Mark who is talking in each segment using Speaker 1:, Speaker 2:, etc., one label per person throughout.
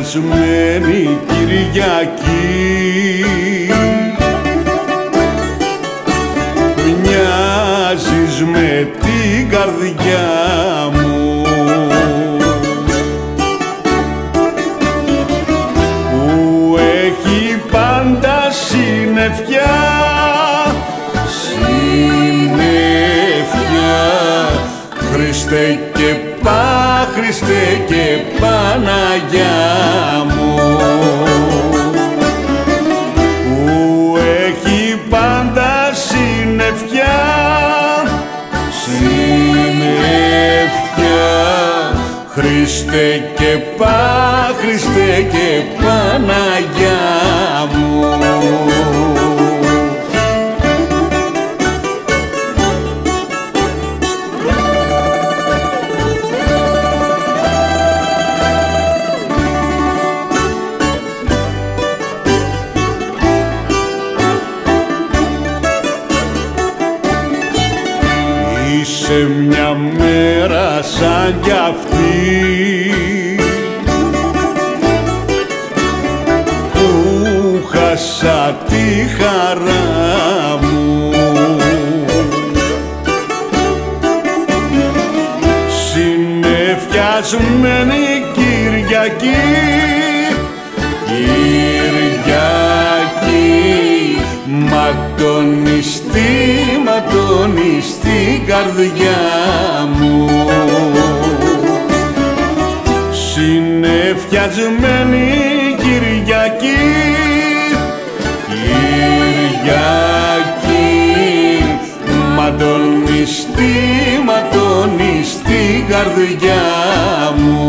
Speaker 1: συνεφιασμένη Κυριακή, μοιάζεις με την καρδιά μου που έχει πάντα συννεφιά, συννεφιά, Χριστέ και Χριστέ και Παναγιά μου, που έχει πάντα συννεφιά, συννεφιά, Χριστέ και Χριστέ και Παναγιά μου. Σε μια μέρα σαν κι αυτή που χάσα τη χαρά μου, συννεφιασμένη Κυριακή, Κυριακή, ματωνιστή, ματωνιστή καρδιά μου, συννεφιασμένη Κυριακή, Κυριακή, ματωνιστή, ματωνιστή καρδιά μου.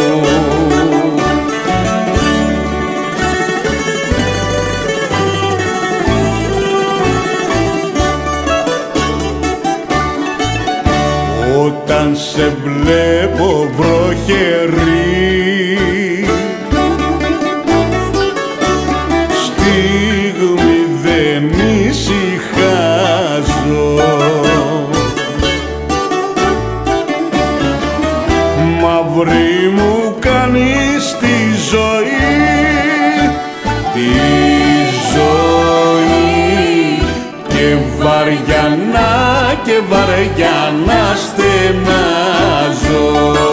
Speaker 1: Όταν σε βλέπω βροχερή, στιγμή δεν ησυχάζω, μαύρη μου κάνεις τη ζωή, τη ζωή, και βαριά να στενάζω.